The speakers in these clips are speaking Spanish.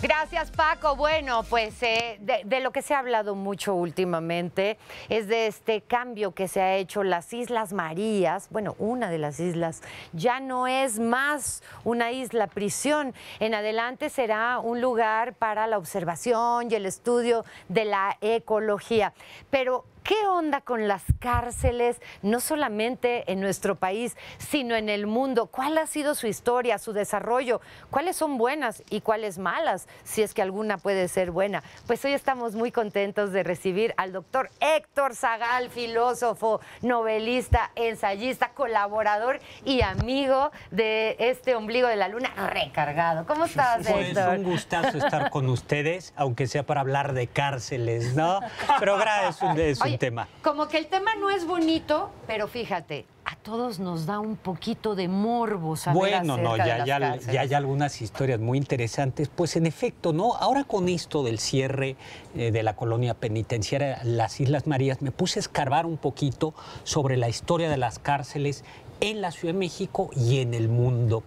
Gracias, Paco. Bueno, pues de lo que se ha hablado mucho últimamente es de este cambio que se ha hecho. Las Islas Marías, bueno, una de las islas, ya no es más una isla prisión. En adelante será un lugar para la observación y el estudio de la ecología. Pero ¿qué onda con las cárceles, no solamente en nuestro país, sino en el mundo? ¿Cuál ha sido su historia, su desarrollo? ¿Cuáles son buenas y cuáles malas? Si es que alguna puede ser buena. Pues hoy estamos muy contentos de recibir al doctor Héctor Zagal, filósofo, novelista, ensayista, colaborador y amigo de este Ombligo de la Luna recargado. ¿Cómo estás, Pues Héctor? un gustazo estar con ustedes, aunque sea para hablar de cárceles, ¿no? Pero gracias, es un tema. Como que el tema no es bonito, pero fíjate, a todos nos da un poquito de morbo saber Bueno, no, acerca de las cárceles. ya hay algunas historias muy interesantes. Pues en efecto, ¿no? Ahora con esto del cierre de la colonia penitenciaria Las Islas Marías, me puse a escarbar un poquito sobre la historia de las cárceles en la Ciudad de México y en el mundo.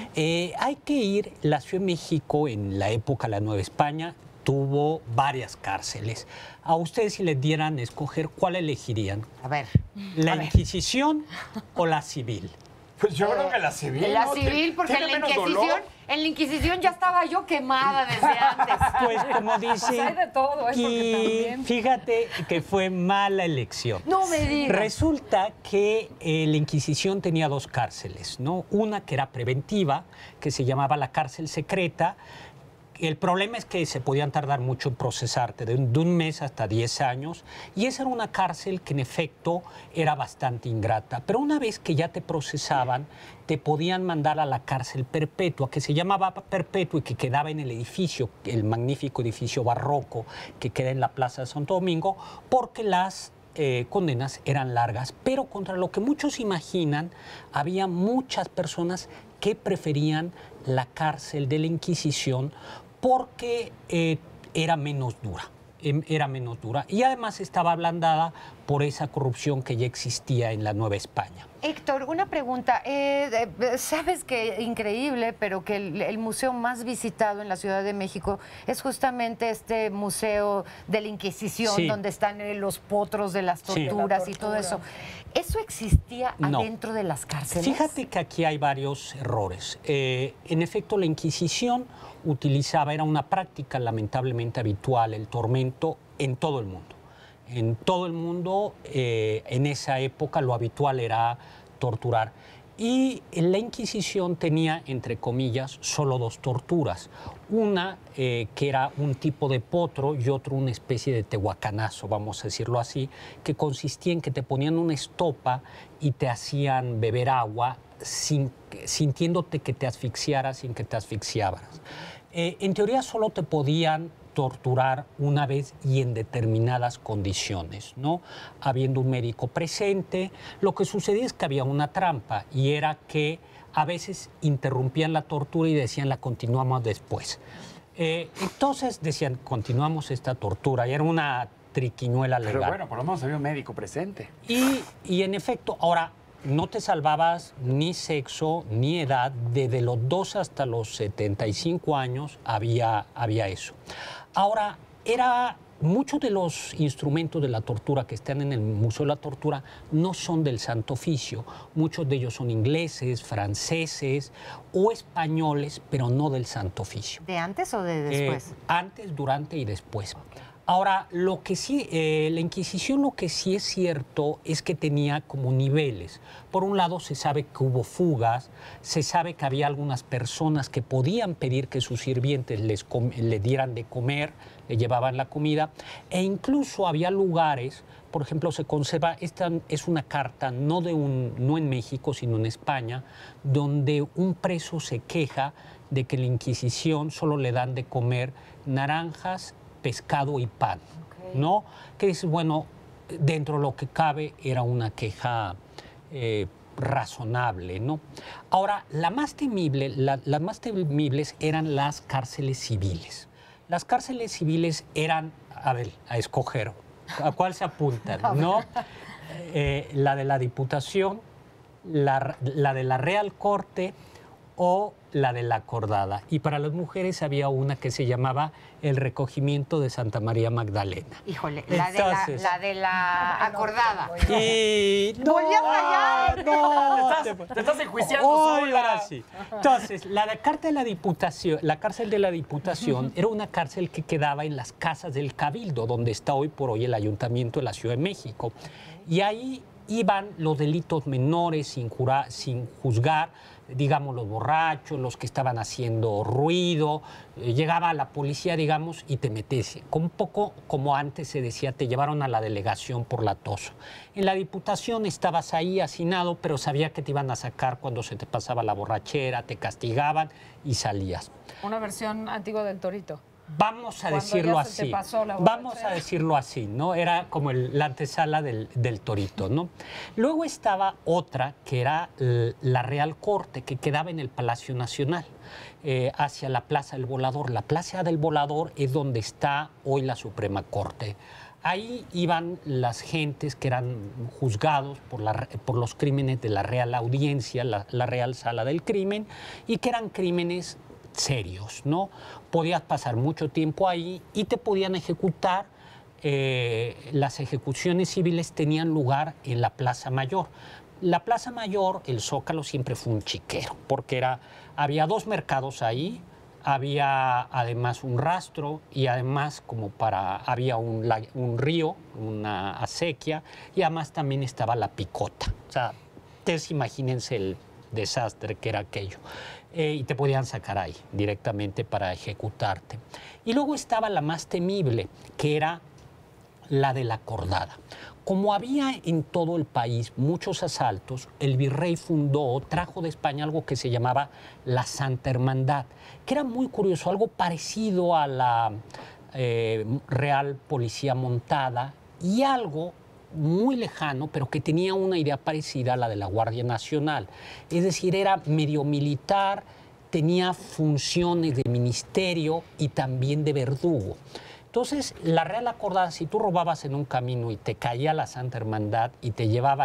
Hay que ir, la Ciudad de México en la época de la Nueva España tuvo varias cárceles. A ustedes, si les dieran a escoger, ¿cuál elegirían? A ver. ¿La Inquisición o la civil? Pues yo creo que la civil. La ¿no? civil, porque ¿Tiene en la menos Inquisición, dolor? en la Inquisición ya estaba yo quemada desde antes. Pues como dice, Pues hay de todo, porque y también. fíjate que fue mala elección. No me digas. Resulta que la Inquisición tenía dos cárceles, ¿no? Una que era preventiva, que se llamaba la cárcel secreta. El problema es que se podían tardar mucho en procesarte, de un mes hasta 10 años, y esa era una cárcel que en efecto era bastante ingrata. Pero una vez que ya te procesaban, te podían mandar a la cárcel perpetua, que se llamaba perpetua y que quedaba en el edificio, el magnífico edificio barroco que queda en la Plaza de Santo Domingo, porque las condenas eran largas. Pero contra lo que muchos imaginan, había muchas personas que preferían la cárcel de la Inquisición porque era menos dura. Y además estaba ablandada por esa corrupción que ya existía en la Nueva España. Héctor, una pregunta. Sabes que increíble, pero que el museo más visitado en la Ciudad de México es justamente este museo de la Inquisición, Sí. donde están los potros de las Sí. torturas y todo eso. ¿Eso existía No. adentro de las cárceles? Fíjate que aquí hay varios errores. En efecto, la Inquisición era una práctica lamentablemente habitual, el tormento en todo el mundo. En todo el mundo, en esa época, lo habitual era torturar. Y la Inquisición tenía, entre comillas, solo dos torturas. Una que era un tipo de potro y otro una especie de tehuacanazo, vamos a decirlo así, que consistía en que te ponían una estopa y te hacían beber agua sintiéndote que te asfixiaras sin que te asfixiaras. En teoría solo te podían torturar una vez y en determinadas condiciones, ¿no? Habiendo un médico presente. Lo que sucedía es que había una trampa y era que a veces interrumpían la tortura y decían la continuamos después. Entonces decían continuamos esta tortura y era una triquiñuela legal. Pero bueno, por lo menos había un médico presente. Y en efecto, ahora no te salvabas ni sexo ni edad, desde los 2 hasta los 75 años había eso. Ahora, muchos de los instrumentos de la tortura que están en el Museo de la Tortura no son del Santo Oficio. Muchos de ellos son ingleses, franceses o españoles, pero no del Santo Oficio. ¿De antes o de después? Antes, durante y después. Ahora, lo que sí, la Inquisición lo que sí es cierto es que tenía como niveles. Por un lado, se sabe que hubo fugas, se sabe que había algunas personas que podían pedir que sus sirvientes le dieran de comer, le llevaban la comida, e incluso había lugares, por ejemplo, se conserva, esta es una carta no en México, sino en España, donde un preso se queja de que la Inquisición solo le dan de comer naranjas, pescado y pan, ¿no? Que es, bueno, dentro de lo que cabe era una queja razonable, ¿no? Ahora, las más temibles eran las cárceles civiles. Las cárceles civiles eran, a ver, a escoger, ¿a cuál se apuntan? ¿No? La de la Diputación, la de la Real Corte o la de la acordada. Y para las mujeres había una que se llamaba el recogimiento de Santa María Magdalena. Híjole, la de la acordada. Y no, ¡Volvió a fallar! no, Te estás enjuiciando Hoy, sola. ahora sí. Entonces, la cárcel de la Diputación era una cárcel que quedaba en las casas del Cabildo, donde está hoy por hoy el Ayuntamiento de la Ciudad de México. Y ahí iban los delitos menores sin juzgar, digamos, los borrachos, los que estaban haciendo ruido. Llegaba la policía, digamos, y te metías. Un poco como antes se decía, te llevaron a la delegación por latoso. En la Diputación estabas ahí hacinado, pero sabía que te iban a sacar cuando se te pasaba la borrachera, te castigaban y salías. Una versión antigua del Torito. Vamos a Cuando decirlo ya se te así. pasó la Vamos borrachera. a decirlo así, ¿no? Era como la antesala del Torito, ¿no? Luego estaba otra que era la Real Corte, que quedaba en el Palacio Nacional, hacia la Plaza del Volador. La Plaza del Volador es donde está hoy la Suprema Corte. Ahí iban las gentes que eran juzgados por los crímenes de la Real Audiencia, la Real Sala del Crimen, y que eran crímenes serios, ¿no? Podías pasar mucho tiempo ahí y te podían ejecutar. Las ejecuciones civiles tenían lugar en la Plaza Mayor. La Plaza Mayor, el Zócalo, siempre fue un chiquero, porque había 2 mercados ahí, había además un rastro y además había un río, una acequia, y además también estaba la picota. O sea, ustedes imagínense el desastre que era aquello. Y te podían sacar ahí directamente para ejecutarte. Y luego estaba la más temible, que era la de la acordada. Como había en todo el país muchos asaltos, el virrey trajo de España algo que se llamaba la Santa Hermandad, que era muy curioso, algo parecido a la Real Policía Montada y algo muy lejano, pero que tenía una idea parecida a la de la Guardia Nacional. Es decir, era medio militar, tenía funciones de ministerio y también de verdugo. Entonces, la Real Acordada, si tú robabas en un camino y te caía la Santa Hermandad y te llevaban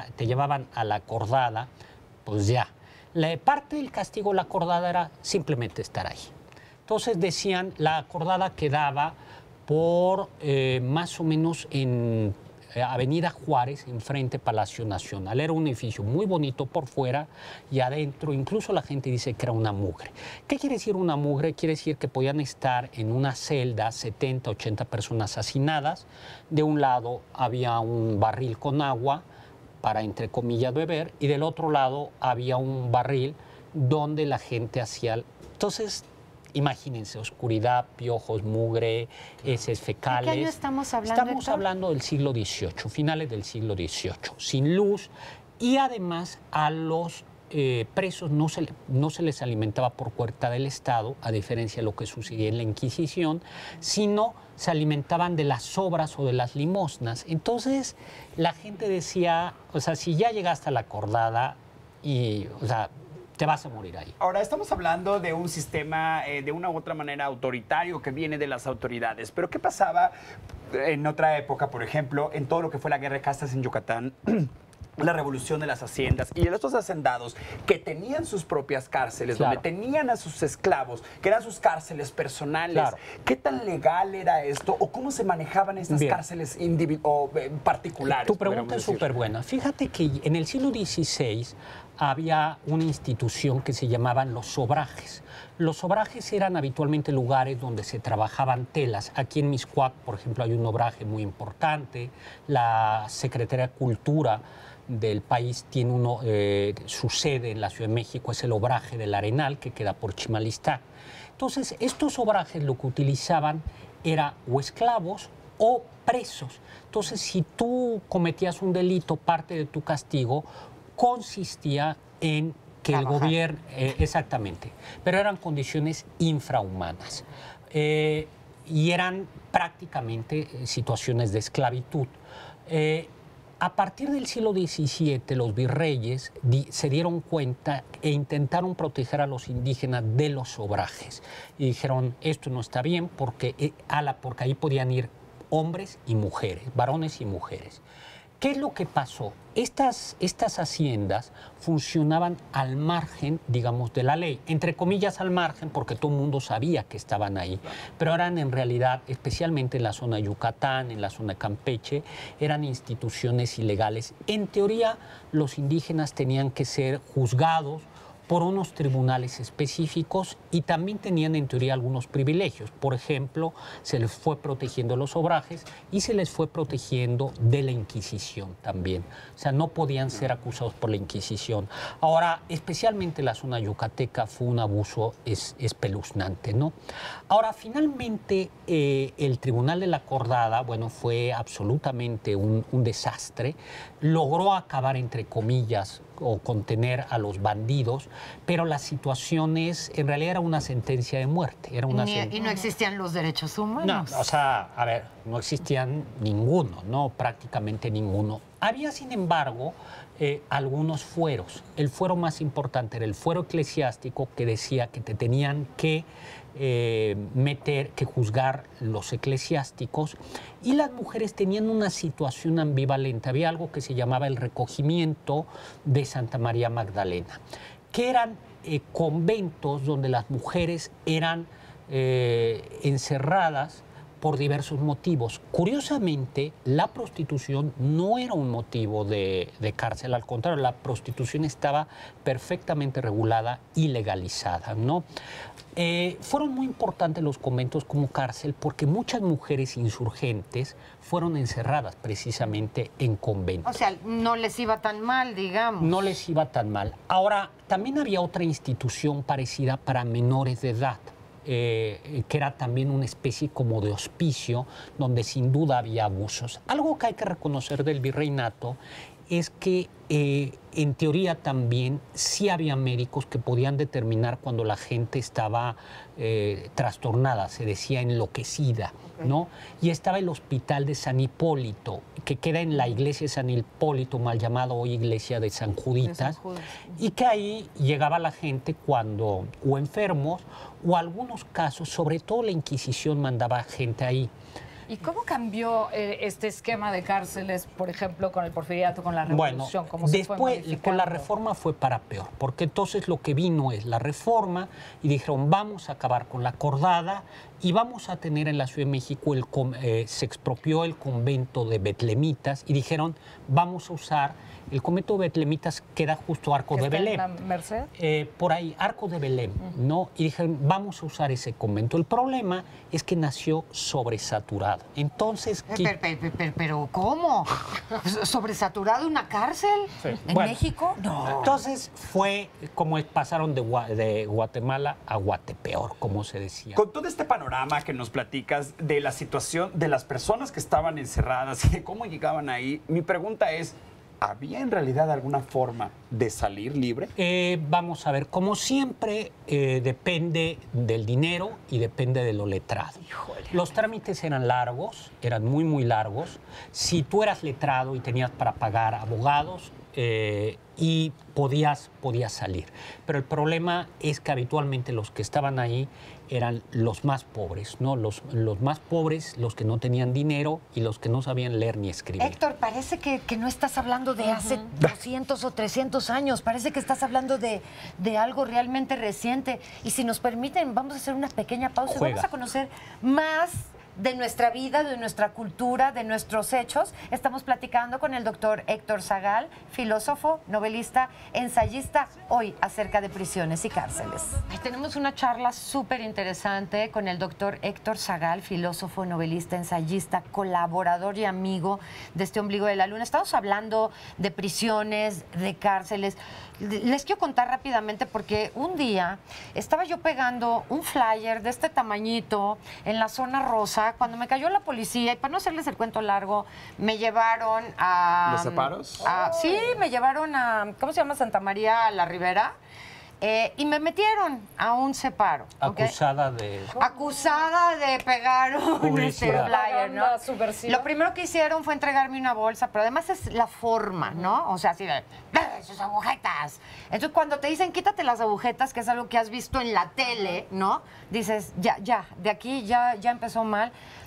a la Acordada, pues ya. La parte del castigo de la Acordada era simplemente estar ahí. Entonces decían, la Acordada quedaba por más o menos en Avenida Juárez, enfrente Palacio Nacional. Era un edificio muy bonito por fuera y adentro incluso la gente dice que era una mugre. ¿Qué quiere decir una mugre? Quiere decir que podían estar en una celda 70, 80 personas hacinadas. De un lado había un barril con agua para, entre comillas, beber, y del otro lado había un barril donde la gente hacía... Entonces, imagínense, oscuridad, piojos, mugre, heces fecales. ¿De qué año estamos hablando, Estamos Héctor? hablando del siglo XVIII, finales del siglo XVIII, sin luz, y además a los presos no se les alimentaba por puerta del Estado, a diferencia de lo que sucedía en la Inquisición, sino se alimentaban de las sobras o de las limosnas. Entonces la gente decía, o sea, si ya llegaste a la Acordada o sea, te vas a morir ahí. Ahora, estamos hablando de un sistema de una u otra manera autoritario que viene de las autoridades. Pero ¿qué pasaba en otra época, por ejemplo, en todo lo que fue la guerra de castas en Yucatán? La revolución de las haciendas y estos hacendados que tenían sus propias cárceles, Claro. donde tenían a sus esclavos, que eran sus cárceles personales. Claro. ¿Qué tan legal era esto o cómo se manejaban estas Bien. cárceles particulares? Tu pregunta es podríamos decir? súper buena. Fíjate que en el siglo XVI había una institución que se llamaban los sobrajes. Los sobrajes eran habitualmente lugares donde se trabajaban telas. Aquí en Mixcoac, por ejemplo, hay un obraje muy importante. La Secretaría de Cultura del país tiene su sede en la Ciudad de México, es el obraje del Arenal, que queda por Chimalistá. Entonces, estos obrajes lo que utilizaban era o esclavos o presos. Entonces, si tú cometías un delito, parte de tu castigo consistía en que el gobierno... exactamente, pero eran condiciones infrahumanas y eran prácticamente situaciones de esclavitud. A partir del siglo XVII, los virreyes se dieron cuenta e intentaron proteger a los indígenas de los sobrajes. Y dijeron, esto no está bien porque ahí podían ir hombres y mujeres, varones y mujeres. ¿Qué es lo que pasó? Estas haciendas funcionaban al margen, digamos, de la ley. Entre comillas al margen, porque todo el mundo sabía que estaban ahí. Pero eran en realidad, especialmente en la zona de Yucatán, en la zona de Campeche, eran instituciones ilegales. En teoría, los indígenas tenían que ser juzgados por unos tribunales específicos y también tenían en teoría algunos privilegios. Por ejemplo, se les fue protegiendo los obrajes y se les fue protegiendo de la Inquisición también. O sea, no podían ser acusados por la Inquisición. Ahora, especialmente la zona yucateca fue un abuso espeluznante, ¿no? Ahora, finalmente, el Tribunal de la Acordada, bueno, fue absolutamente un desastre. Logró acabar, entre comillas, o contener a los bandidos, pero las situaciones, en realidad era una sentencia de muerte. Era una Y no existían los derechos humanos. No, o sea, a ver, no existían ninguno, no, prácticamente ninguno. Había, sin embargo, algunos fueros. El fuero más importante era el fuero eclesiástico, que decía que te tenían que que juzgar los eclesiásticos, y las mujeres tenían una situación ambivalente. Había algo que se llamaba el recogimiento de Santa María Magdalena, que eran conventos donde las mujeres eran encerradas por diversos motivos. Curiosamente, la prostitución no era un motivo de cárcel, al contrario, la prostitución estaba perfectamente regulada y legalizada, ¿no? Fueron muy importantes los conventos como cárcel porque muchas mujeres insurgentes fueron encerradas precisamente en conventos. O sea, no les iba tan mal, digamos. No les iba tan mal. Ahora, también había otra institución parecida para menores de edad, que era también una especie como de hospicio, donde sin duda había abusos. Algo que hay que reconocer del virreinato es que en teoría también sí había médicos que podían determinar cuando la gente estaba trastornada, se decía enloquecida, ¿no? Y estaba el hospital de San Hipólito, que queda en la iglesia de San Hipólito, mal llamado hoy iglesia de San Juditas, y que ahí llegaba la gente cuando, o enfermos, o algunos casos, sobre todo la Inquisición mandaba gente ahí. ¿Y cómo cambió este esquema de cárceles, por ejemplo, con el porfiriato, con la revolución? Bueno, después con la reforma fue para peor, porque entonces lo que vino es la reforma y dijeron vamos a acabar con la acordada y vamos a tener en la Ciudad de México, se expropió el convento de betlemitas y dijeron vamos a usar, el convento de betlemitas queda justo Arco de Belén. ¿En la Merced? Por ahí, Arco de Belén, ¿no? Y dijeron, vamos a usar ese convento. El problema es que nació sobresaturado. Entonces... Pero ¿cómo? ¿Sobresaturado una cárcel? Sí. ¿En México? No. Entonces fue como pasaron de Guatemala a Guatepeor, como se decía. Con todo este panorama que nos platicas de la situación de las personas que estaban encerradas y de cómo llegaban ahí, mi pregunta es, ¿había en realidad alguna forma de salir libre? Vamos a ver, como siempre, depende del dinero y depende de lo letrado. Híjole. Los trámites eran largos, eran muy, muy largos. Si tú eras letrado y tenías para pagar abogados, y podías salir. Pero el problema es que habitualmente los que estaban ahí eran los más pobres, ¿no? Los más pobres, los que no tenían dinero y los que no sabían leer ni escribir. Héctor, parece que no estás hablando de hace 200 o 300 años, parece que estás hablando de algo realmente reciente. Y si nos permiten, vamos a hacer una pequeña pausa y vamos a conocer más de nuestra vida, de nuestra cultura, de nuestros hechos. Estamos platicando con el doctor Héctor Zagal, filósofo, novelista, ensayista, hoy acerca de prisiones y cárceles. Tenemos una charla súper interesante con el doctor Héctor Zagal, filósofo, novelista, ensayista, colaborador y amigo de este Ombligo de la Luna. Estamos hablando de prisiones, de cárceles. Les quiero contar rápidamente porque un día estaba yo pegando un flyer de este tamañito en la zona rosa cuando me cayó la policía y para no hacerles el cuento largo me llevaron a... ¿Los separos? Sí, me llevaron a... ¿Cómo se llama? Santa María la Ribera. Y me metieron a un separo. Acusada de... Acusada de pegar un flyer, ¿no? Lo primero que hicieron fue entregarme una bolsa, pero además es la forma, ¿no? O sea, así de, sus agujetas. Entonces, cuando te dicen, quítate las agujetas, que es algo que has visto en la tele, ¿no? Dices, ya, de aquí ya empezó mal.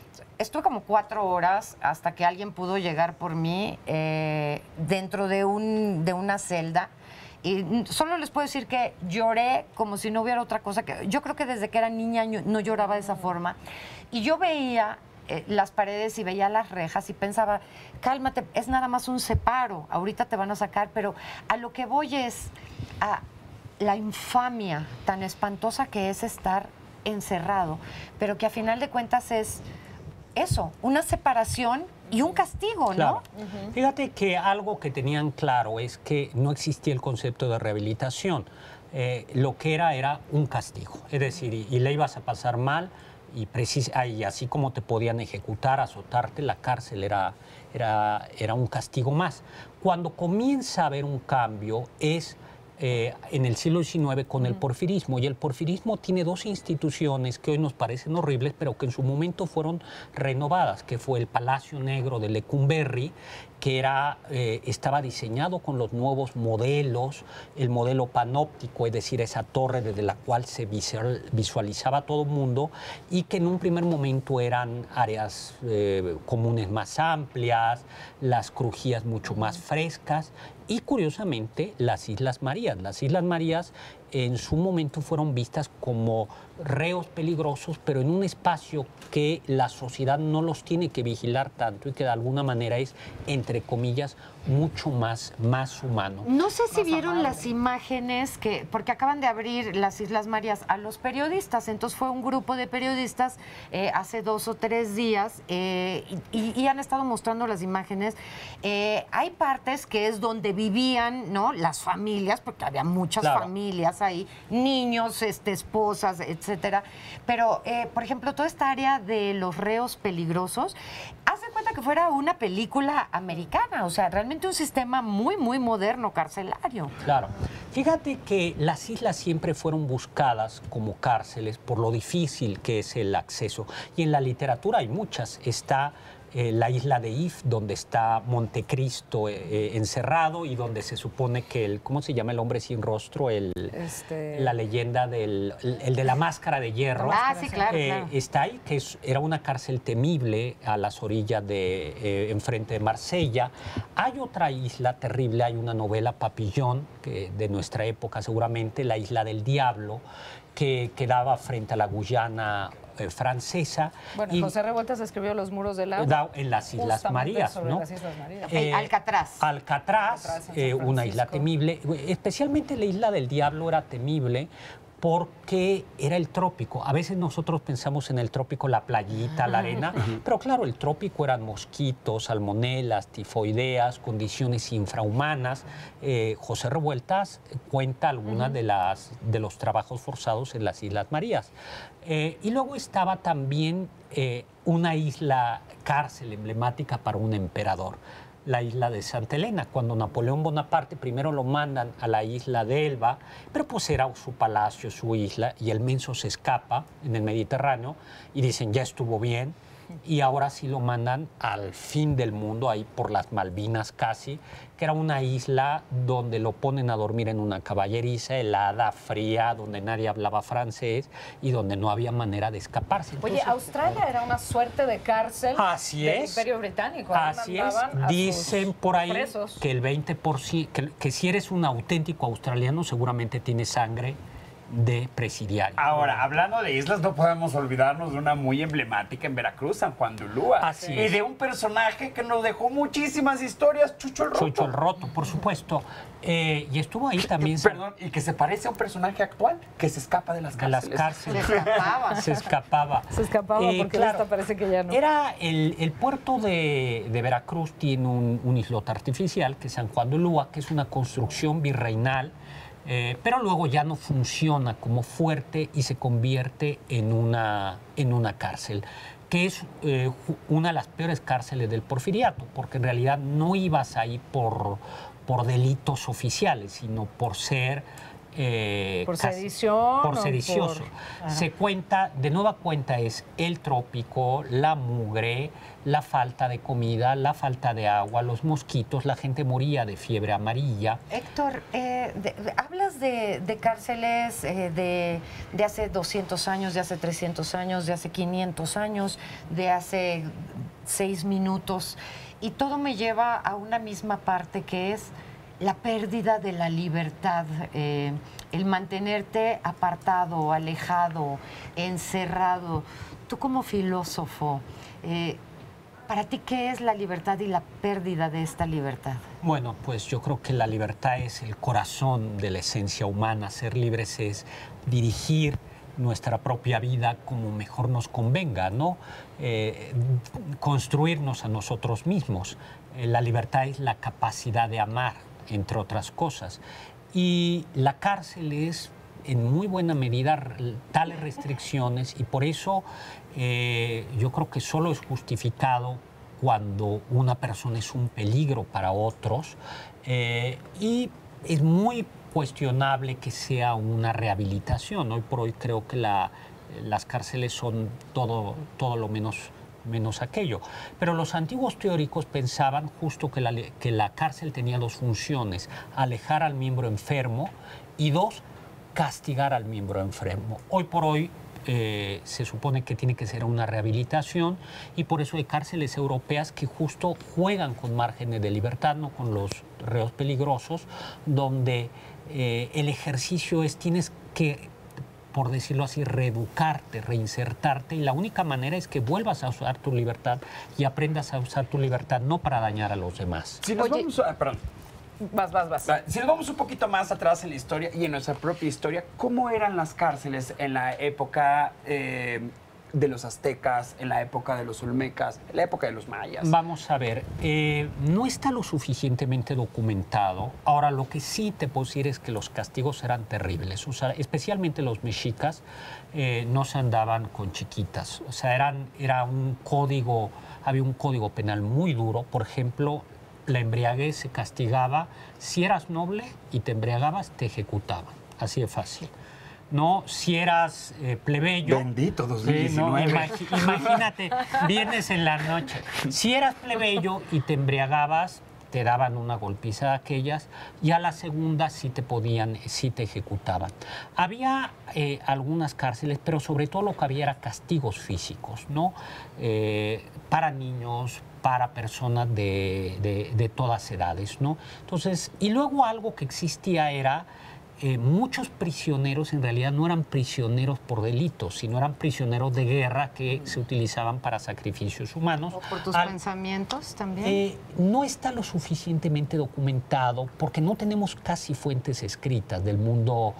estuve como 4 horas hasta que alguien pudo llegar por mí dentro de una celda. Y solo les puedo decir que lloré como si no hubiera otra cosa. Yo creo que desde que era niña no lloraba de esa forma. Y yo veía las paredes y veía las rejas y pensaba, cálmate, es nada más un separo, ahorita te van a sacar, pero a lo que voy es a la infamia tan espantosa que es estar encerrado, pero que a final de cuentas es eso, una separación y un castigo, ¿no? Claro. Fíjate que algo que tenían claro es que no existía el concepto de rehabilitación. Lo que era un castigo, es decir, y le ibas a pasar mal, y así como te podían ejecutar, azotarte, la cárcel era un castigo más. Cuando comienza a haber un cambio es en el siglo XIX con el porfirismo, y el porfirismo tiene 2 instituciones que hoy nos parecen horribles, pero que en su momento fueron renovadas, que fue el Palacio Negro de Lecumberri, que estaba diseñado con los nuevos modelos, el modelo panóptico, es decir, esa torre desde la cual se visualizaba todo el mundo, y que en un primer momento eran áreas comunes más amplias, las crujías mucho más frescas, y curiosamente las Islas Marías. Las Islas Marías en su momento fueron vistas como reos peligrosos, pero en un espacio que la sociedad no los tiene que vigilar tanto y que de alguna manera es, entre comillas, mucho más humano. No sé si vieron las imágenes porque acaban de abrir las Islas Marías a los periodistas, entonces fue un grupo de periodistas hace 2 o 3 días y han estado mostrando las imágenes. Hay partes que es donde vivían, ¿no?, las familias, porque había muchas familias ahí, niños, esposas, etcétera. Pero, por ejemplo, toda esta área de los reos peligrosos, haz de cuenta que fuera una película americana, o sea, realmente un sistema muy, muy moderno carcelario. Claro. Fíjate que las islas siempre fueron buscadas como cárceles por lo difícil que es el acceso. Y en la literatura hay muchas. Está la isla de If, donde está Montecristo encerrado y donde se supone que ¿cómo se llama el hombre sin rostro? La leyenda el de la máscara de hierro. Ah, sí, claro, claro. Está ahí, que era una cárcel temible a las orillas enfrente de Marsella. Hay otra isla terrible, hay una novela Papillon, de nuestra época seguramente, la Isla del Diablo, que quedaba frente a la Guyana francesa. Bueno, José Revueltas escribió Los muros del agua. En las Islas Marías, sobre ¿no? las Islas Marías. Alcatraz, una isla temible. Especialmente la Isla del Diablo era temible porque era el trópico. A veces nosotros pensamos en el trópico, la playita, la arena, pero claro, el trópico eran mosquitos, salmonelas, tifoideas, condiciones infrahumanas. José Revueltas cuenta algunas de los trabajos forzados en las Islas Marías. Y luego estaba también una isla cárcel emblemática para un emperador, la isla de Santa Elena. Cuando Napoleón Bonaparte primero lo mandan a la isla de Elba, pero pues era su palacio, su isla, y el menso se escapa en el Mediterráneo y dicen, ya estuvo bien, y ahora sí lo mandan al fin del mundo, ahí por las Malvinas casi, que era una isla donde lo ponen a dormir en una caballeriza helada, fría, donde nadie hablaba francés y donde no había manera de escaparse. Oye, Australia era una suerte de cárcel del Imperio Británico. Así es. Dicen por ahí presos, que el 20%, que si eres un auténtico australiano seguramente tienes sangre de presidiario. Ahora, hablando de islas, no podemos olvidarnos de una muy emblemática en Veracruz, San Juan de Ulúa. Así es. Y de un personaje que nos dejó muchísimas historias, Chucho el Roto. Chucho el Roto, por supuesto. Y estuvo ahí también. Perdón, y que se parece a un personaje actual que se escapa de las cárceles. Se escapaba. Se escapaba porque claro, esta parece que ya no. Era el puerto de Veracruz tiene un islote artificial, que es San Juan de Ulúa, que es una construcción virreinal. Pero luego ya no funciona como fuerte y se convierte en una cárcel, que es una de las peores cárceles del porfiriato, porque en realidad no ibas ahí por delitos oficiales, sino por ser ¿Por sedición? Por sedicioso. Se cuenta, de nueva cuenta, es el trópico, la mugre, la falta de comida, la falta de agua, los mosquitos, la gente moría de fiebre amarilla. Héctor, hablas de cárceles de hace 200 años, de hace 300 años, de hace 500 años, de hace 6 minutos, y todo me lleva a una misma parte que es la pérdida de la libertad, el mantenerte apartado, alejado, encerrado. Tú como filósofo, ¿para ti qué es la libertad y la pérdida de esta libertad? Bueno, pues yo creo que la libertad es el corazón de la esencia humana. Ser libres es dirigir nuestra propia vida como mejor nos convenga, ¿no? Construirnos a nosotros mismos. La libertad es la capacidad de amar, entre otras cosas. Y la cárcel es, en muy buena medida, tales restricciones, y por eso yo creo que solo es justificado cuando una persona es un peligro para otros, y es muy cuestionable que sea una rehabilitación. Hoy por hoy creo que las cárceles son todo lo menos aquello. Pero los antiguos teóricos pensaban justo que la cárcel tenía dos funciones: alejar al miembro enfermo y dos, castigar al miembro enfermo. Hoy por hoy se supone que tiene que ser una rehabilitación, y por eso hay cárceles europeas que justo juegan con márgenes de libertad, no con los reos peligrosos, donde el ejercicio es tienes que, por decirlo así, reeducarte, reinsertarte, y la única manera es que vuelvas a usar tu libertad y aprendas a usar tu libertad no para dañar a los demás. Si nos vamos a, perdón. Vas. Si nos vamos un poquito más atrás en la historia y en nuestra propia historia, ¿cómo eran las cárceles en la época de los aztecas, en la época de los olmecas, en la época de los mayas? Vamos a ver, no está lo suficientemente documentado. Ahora, lo que sí te puedo decir es que los castigos eran terribles. O sea, especialmente los mexicas no se andaban con chiquitas. O sea, había un código penal muy duro. Por ejemplo, la embriaguez se castigaba. Si eras noble y te embriagabas, te ejecutaban. Así de fácil. No, si eras plebeyo. Bendito 2019. Imagínate, viernes en la noche. Si eras plebeyo y te embriagabas, te daban una golpiza de aquellas, y a la segunda sí te ejecutaban. Había algunas cárceles, pero sobre todo lo que había era castigos físicos, ¿no? Para niños, para personas de todas edades, ¿no? Entonces, y luego algo que existía era muchos prisioneros en realidad no eran prisioneros por delitos, sino eran prisioneros de guerra que se utilizaban para sacrificios humanos. ¿O por tus pensamientos también? No está lo suficientemente documentado porque no tenemos casi fuentes escritas del mundo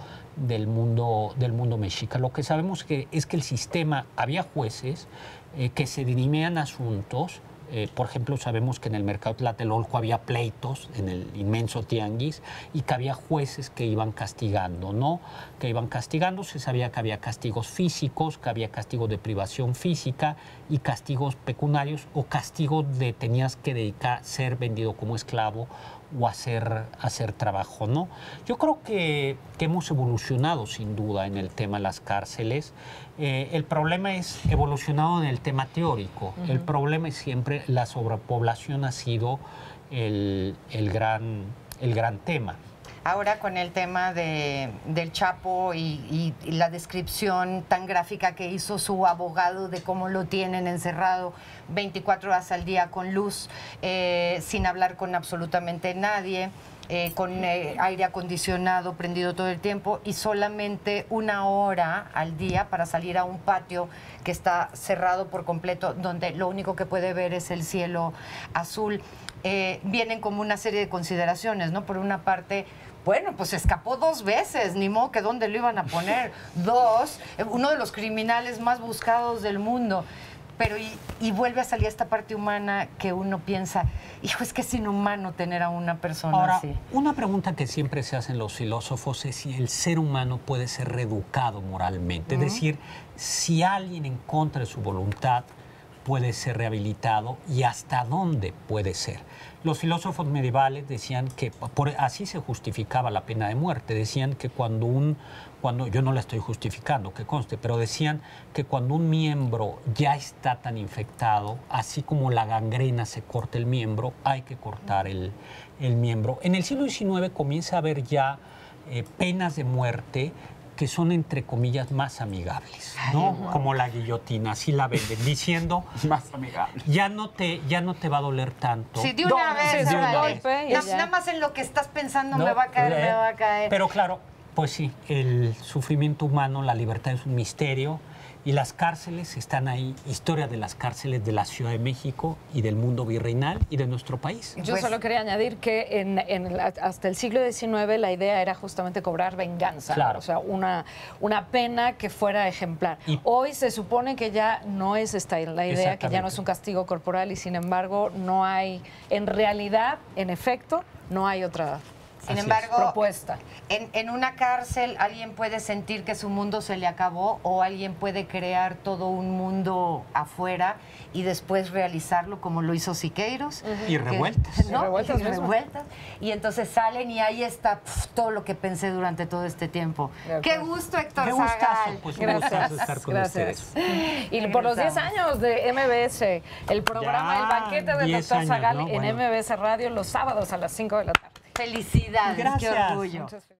mexica. Lo que sabemos es que el sistema, había jueces que se dirimían asuntos. Por ejemplo, sabemos que en el mercado Tlatelolco había pleitos en el inmenso tianguis y que había jueces que iban castigando, ¿no? Que iban castigando, se sabía que había castigos físicos, que había castigos de privación física y castigos pecuniarios o castigos de tenías que dedicar, ser vendido como esclavo o hacer trabajo, ¿no? Yo creo que hemos evolucionado sin duda en el tema de las cárceles. El problema es evolucionado en el tema teórico. El problema es siempre la sobrepoblación ha sido el gran tema. Ahora con el tema del Chapo y la descripción tan gráfica que hizo su abogado de cómo lo tienen encerrado 24 horas al día con luz, sin hablar con absolutamente nadie, con aire acondicionado prendido todo el tiempo y solamente 1 hora al día para salir a un patio que está cerrado por completo, donde lo único que puede ver es el cielo azul. Vienen como una serie de consideraciones, ¿no? Por una parte, bueno, pues escapó 2 veces, ni modo que dónde lo iban a poner. 2, uno de los criminales más buscados del mundo. Pero y vuelve a salir esta parte humana que uno piensa, hijo, es que es inhumano tener a una persona ahora, así. Una pregunta que siempre se hacen los filósofos es si el ser humano puede ser reeducado moralmente. Es decir, si alguien en contra de su voluntad puede ser rehabilitado y hasta dónde puede ser. Los filósofos medievales decían que, así se justificaba la pena de muerte, decían que cuando yo no la estoy justificando, que conste, pero decían que cuando un miembro ya está tan infectado, así como la gangrena se corta el miembro, hay que cortar el miembro. En el siglo XIX comienza a haber ya penas de muerte que son, entre comillas, más amigables, ¿no? Como la guillotina, así la venden, diciendo... Más amigable. Ya no te va a doler tanto. Sí, de una vez. de una órale. vez. Nada más en lo que estás pensando ¿No? me va a caer, me va a caer. Pero claro, pues sí, el sufrimiento humano, la libertad es un misterio y las cárceles están ahí, historia de las cárceles de la Ciudad de México y del mundo virreinal y de nuestro país. Yo solo quería añadir que hasta el siglo XIX la idea era justamente cobrar venganza, claro. O sea, una pena que fuera ejemplar. Y hoy se supone que ya no es esta la idea, que ya no es un castigo corporal y sin embargo no hay, en realidad, en efecto, no hay otra. Sin embargo, propuesta. En una cárcel alguien puede sentir que su mundo se le acabó o alguien puede crear todo un mundo afuera y después realizarlo como lo hizo Siqueiros. Y revueltas. ¿No? Revueltas y mismo. revueltas. Y entonces salen y ahí está todo lo que pensé durante todo este tiempo. Qué gusto, Héctor Qué gustazo, Zagal. pues un gustazo estar con ustedes. Y por los 10 años de MBS, el programa Ya, El Banquete del 10 Dr. años, Zagal ¿no? en Bueno. MBS Radio los sábados a las 5 de la tarde. Felicidades, Gracias. qué orgullo. Muchas felicidades.